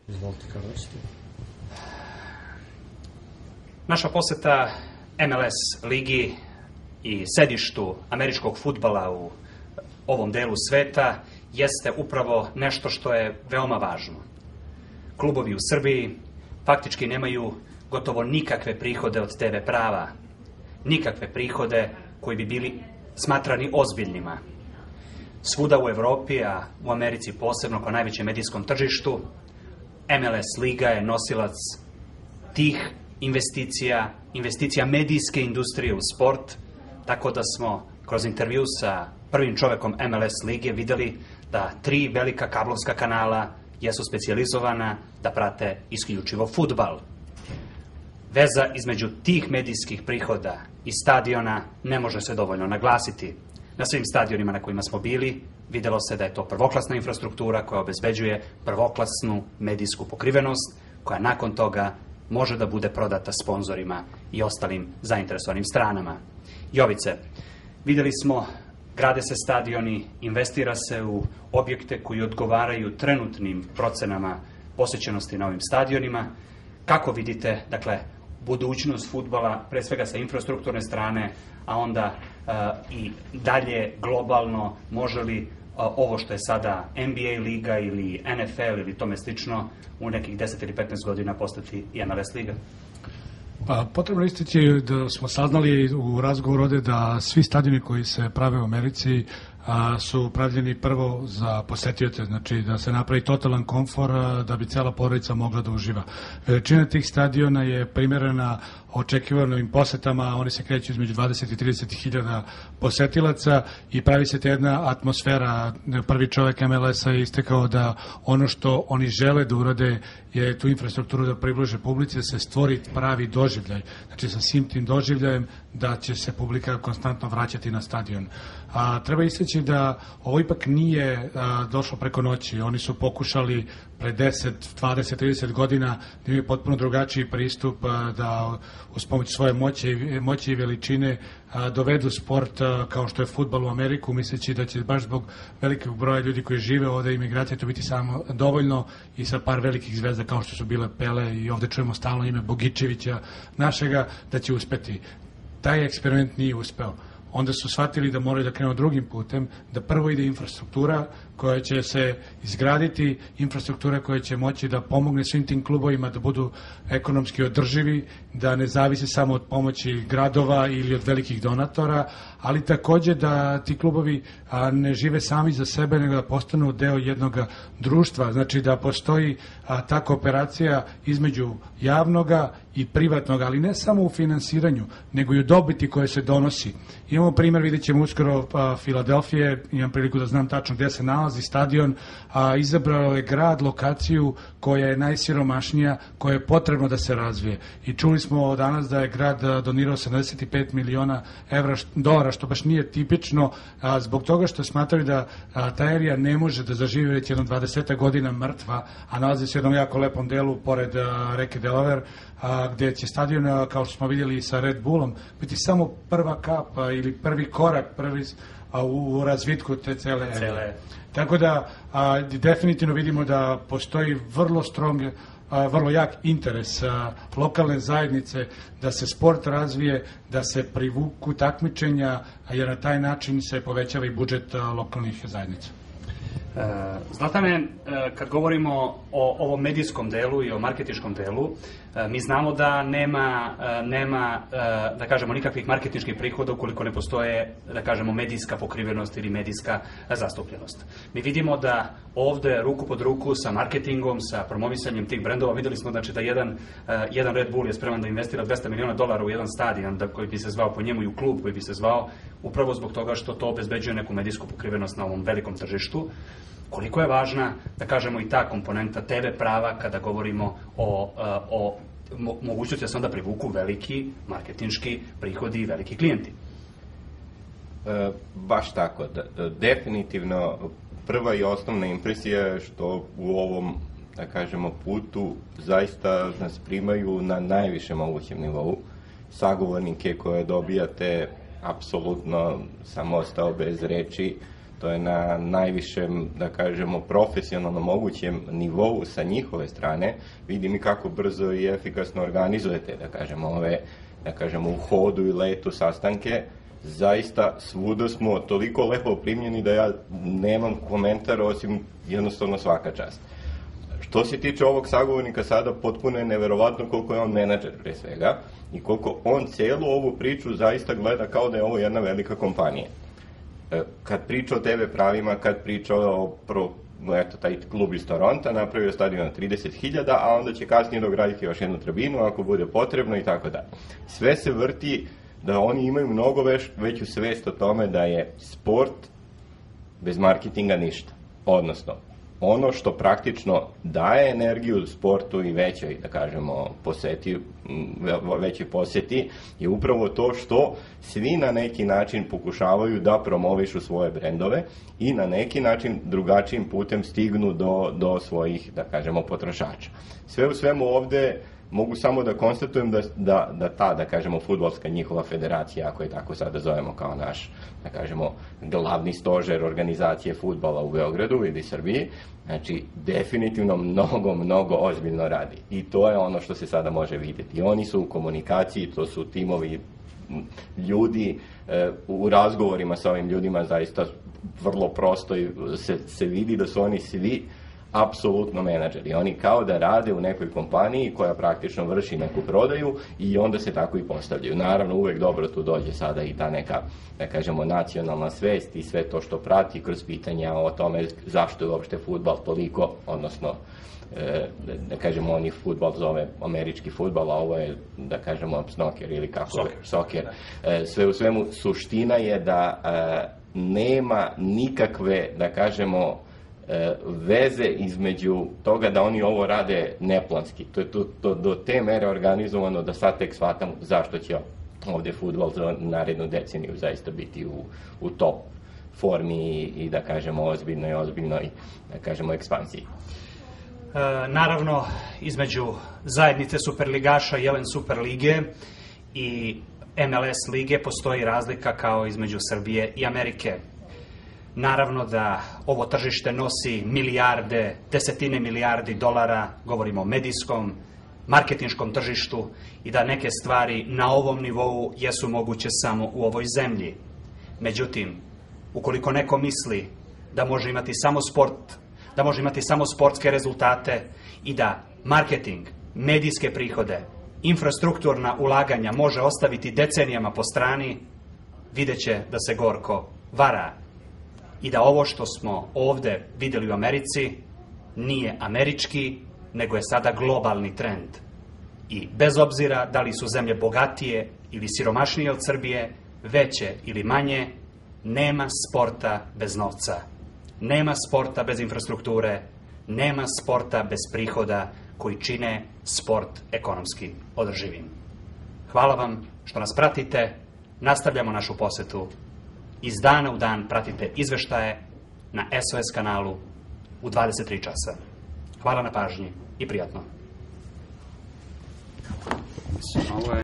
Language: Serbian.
Izvolite, Karlović. Naša poseta MLS ligi i sedištu američkog fudbala u ovom delu sveta jeste upravo nešto što je veoma važno. Klubovi u Srbiji faktički nemaju gotovo nikakve prihode od TV prava, nikakve prihode koji bi bili smatrani ozbiljnima. Svuda u Evropi, a u Americi posebno kao najvećem medijskom tržištu, MLS liga je nosilac tih investicija medijske industrije u sport, tako da smo kroz intervju sa prvim čovekom MLS lige videli da 3 velika kablovska kanala jesu specijalizovana da prate isključivo fudbal. Veza između tih medijskih prihoda i stadiona ne može se dovoljno naglasiti. Na svim stadionima na kojima smo bili, videlo se da je to prvoklasna infrastruktura koja obezbeđuje prvoklasnu medijsku pokrivenost, koja nakon toga može da bude prodata sponzorima i ostalim zainteresovanim stranama. Jovice, videli smo, grade se stadioni, investira se u objekte koji odgovaraju trenutnim procenama posjećenosti na ovim stadionima. Kako vidite, dakle, budućnost fudbala, pre svega sa infrastrukturne strane, a onda i dalje globalno, može li ovo što je sada NBA liga ili NFL ili tome slično u nekih 10 ili 15 godina postati i MLS liga? Pa, potrebno istići da smo saznali u razgovoru ovde da svi stadioni koji se prave u Americi su pravljeni prvo za posetioce, znači da se napravi totalan komfor da bi cela porodica mogla da uživa. Veličina tih stadiona je primerena očekivanim posetama, oni se kreću između 20 i 30 hiljada posetilaca i pravi se te jedna atmosfera. Prvi čovek MLS-a je istekao da ono što oni žele da urade je tu infrastrukturu da približe publici, da se stvori pravi doživljaj. Znači sa svim tim doživljajem da će se publika konstantno vraćati na stadion. Treba istaći da ovo ipak nije došlo preko noći. Oni su pokušali pre 10, 20, 30 godina da imaju potpuno drugačiji pristup, da uz pomoć svoje moći i veličine dovedu sport kao što je fudbal u Ameriku, misleći da će baš zbog velikog broja ljudi koji žive ovde imigracije to biti samo dovoljno i sa par velikih zvezda kao što su bile Pele i ovde čujemo stalno ime Bogičevića našega, da će uspeti. Taj eksperiment nije uspeo. Onda su shvatili da moraju da krenu drugim putem, da prvo ide infrastruktura koja će se izgraditi, infrastruktura koja će moći da pomogne svim tim klubovima da budu ekonomski održivi, da ne zavise samo od pomoći gradova ili od velikih donatora, ali takođe da ti klubovi ne žive sami za sebe, nego da postanu deo jednog društva, znači da postoji ta kooperacija između javnoga i privatnog, ali ne samo u finansiranju, nego i u dobiti koje se donosi. Imamo primer, vidjet ćemo uskoro Filadelfije, imam priliku da znam tačno gde se nalazi stadion, izabrao je grad lokaciju koja je najsiromašnija, koja je potrebno da se razvije. I čuli smo danas da je grad donirao 75 miliona dolara, što baš nije tipično, zbog toga što smatraju da ta erija ne može da zaživi već jedno 20 godina mrtva, a nalazi se u jednom jako lepom delu pored reke Delaware, gde će stadion, kao što smo vidjeli sa Red Bullom, biti samo prva kap ili prvi korak u razvitku te cele erije. Tako da definitivno vidimo da postoji vrlo jak interes lokalne zajednice da se sport razvije, da se privuku takmičenja, jer na taj način se povećava i budžet lokalnih zajednica. Zlatane, kad govorimo o ovom medijskom delu i o marketinškom delu, mi znamo da nema, da kažemo, nikakvih marketinških prihoda ukoliko ne postoje, da kažemo, medijska pokrivenost ili medijska zastupljenost. Mi vidimo da ovde ruku pod ruku sa marketingom, sa promovisanjem tih brendova, videli smo znači, da jedan Red Bull je spreman da investira $200 miliona u jedan stadion koji bi se zvao po njemu i u klub koji bi se zvao, upravo zbog toga što to obezbeđuje neku medijsku pokrivenost na ovom velikom tržištu. Koliko je važna, da kažemo, i ta komponenta TV prava kada govorimo o mogućnosti da se onda privuku veliki marketinški prihodi i veliki klijenti? Baš tako. Definitivno prva i osnovna impresija je što u ovom, da kažemo, putu zaista nas primaju na najvišem mogućem nivou. Sagovornike koje dobijate, apsolutno sam ostao bez reči. to je na najvišem, da kažemo, profesionalno mogućem nivou sa njihove strane. Vidim i kako brzo i efikasno organizujete, da kažemo, u hodu i letu sastanke. Zaista svuda smo toliko lepo primljeni da ja nemam komentar, osim jednostavno svaka čast. Što se tiče ovog sagovornika sada, potpuno je neverovatno koliko je on menadžer pre svega i koliko on celu ovu priču zaista gleda kao da je ovo jedna velika kompanija. Kad priča o TV pravima, kad priča o taj klub iz Toronta, napravio stadion na 30.000, a onda će kasnije dograditi još jednu tribinu ako bude potrebno i tako da. Sve se vrti da oni imaju mnogo veću svest o tome da je sport bez marketinga ništa. Odnosno, ono što praktično daje energiju sportu i većoj, da kažemo, većoj poseti je upravo to što svi na neki način pokušavaju da promovišu svoje brendove i na neki način drugačijim putem stignu do svojih, da kažemo, potrošača. Sve u svemu ovde mogu samo da konstatujem da ta, da kažemo, fudbalska njihova federacija, ako je tako sada zovemo kao naš, da kažemo, glavni stožer organizacije fudbala u Beogradu ili Srbiji, znači definitivno mnogo ozbiljno radi. I to je ono što se sada može vidjeti. Oni su u komunikaciji, to su timovi ljudi, u razgovorima sa ovim ljudima zaista vrlo prosto se vidi da su oni svi apsolutno menadžeri. Oni kao da rade u nekoj kompaniji koja praktično vrši neku prodaju i onda se tako i postavljaju. Naravno, uvek dobro tu dođe sada i ta neka, da kažemo, nacionalna svest i sve to što prati kroz pitanja o tome zašto je uopšte fudbal toliko, odnosno, da kažemo, oni fudbal zove američki fudbal, a ovo je, da kažemo, snoker ili kako soker. Sve u svemu, suština je da nema nikakve, da kažemo, veze između toga da oni ovo rade neplanski. To je do te mere organizovano da sad tek shvatam zašto će ovde fudbal za narednu deceniju zaista biti u top formi i, da kažemo, ozbiljnoj, da kažemo, ekspansiji. Naravno, između zajednice superligaša Jelen Superlige i MLS lige postoji razlika kao između Srbije i Amerike. Naravno da ovo tržište nosi milijarde, desetine milijardi dolara, govorimo o medijskom, marketinškom tržištu i da neke stvari na ovom nivou jesu moguće samo u ovoj zemlji. Međutim, ukoliko neko misli da može imati samo sport, da može imati samo sportske rezultate i da marketing, medijske prihode, infrastrukturna ulaganja može ostaviti decenijama po strani, vidjet će da se gorko vara. I da ovo što smo ovde videli u Americi nije američki, nego je sada globalni trend. I bez obzira da li su zemlje bogatije ili siromašnije od Srbije, veće ili manje, nema sporta bez novca. Nema sporta bez infrastrukture, nema sporta bez prihoda koji čine sport ekonomski održivim. Hvala vam što nas pratite, nastavljamo našu posetu. Iz dana u dan pratite izveštaje na SOS kanalu u 23 časa. Hvala na pažnji i prijatno.